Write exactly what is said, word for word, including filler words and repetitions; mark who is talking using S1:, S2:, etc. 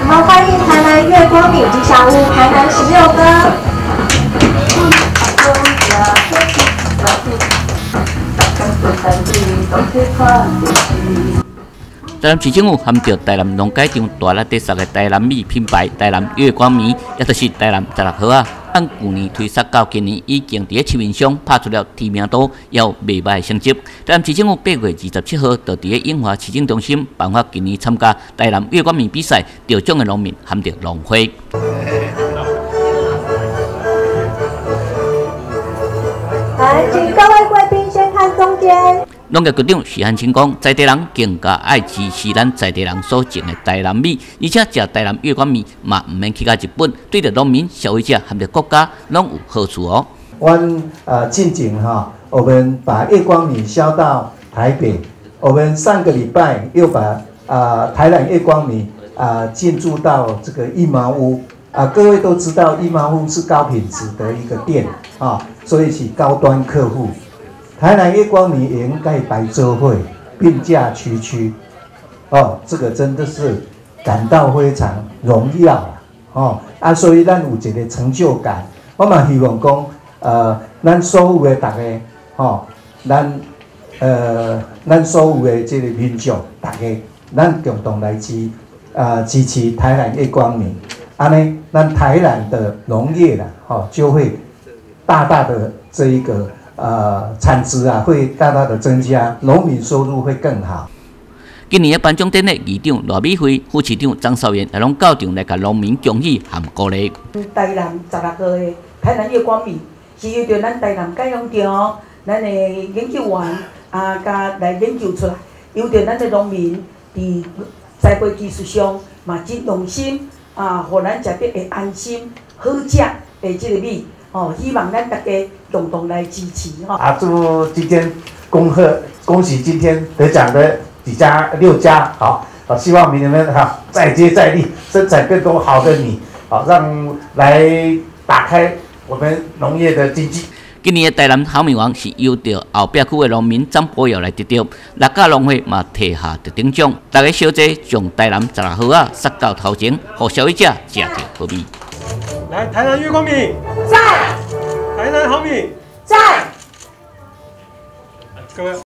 S1: 后欢迎台南月光米吉祥物台南十六哥。
S2: 台南市政府含着台南农改场大力特色的台南米品牌台南月光米，也就是台南十六号啊。按去年推出到今年，已经伫市面上拍出了知名度也有袂歹的成绩。台南市政府八月二十七号，就伫永华市政中心办发今年参加台南月光米比赛得奖的农民含着农花。
S1: 来，请各位贵宾先看中间。
S2: 农业局长徐汉清讲，在地人更加爱支持咱在地人所种的台南米，而且食台南月光米嘛唔免去到日本，对着农民、消费者含着国家拢有好处哦。
S3: 阮呃近景哈，我们把月光米销到台北，我们上个礼拜又把呃台南月光米啊、呃、进驻到这个一毛屋啊、呃，各位都知道一毛屋是高品质的一个店啊，所以是高端客户。台南月光米也应该白州会并驾齐驱，哦，这个真的是感到非常荣耀啊！哦啊，所以咱有一个成就感。我嘛希望讲，呃，咱所有的大家，哦，咱呃，咱所有的这个民众，大家，咱共同来支，呃，支持台南月光米，安尼，咱台南的农业啦，哦，就会大大的这一个。呃，产值啊会大大的增加，农民收入会更好。
S2: 今年的颁奖典礼，议长罗美惠、副市长张少元来拢到场来甲农民恭喜和鼓励。
S4: 台南十六号的台南月光米是由着咱台南解放场咱的研究员啊，甲来研究出来，由着咱的农民伫栽培技术上嘛真用心啊，互咱食得会安心、好食的这个米。哦，希望咱大家共同来支持哈。
S3: 啊，祝今天恭贺恭喜今天得奖的几家六家，好，啊，希望你们哈再接再厉，生产更多好的米，好，让来打开我们农业的经济。
S2: 今年的台南好米王是由着后壁区的农民张博尧来得到，六家农会嘛摕下得顶奖，大家小姐将台南十六号啊塞到头前，互消费者食着好米。
S5: 来，台南月光米
S1: 在，
S5: 台南好米
S1: 在。
S5: 各位。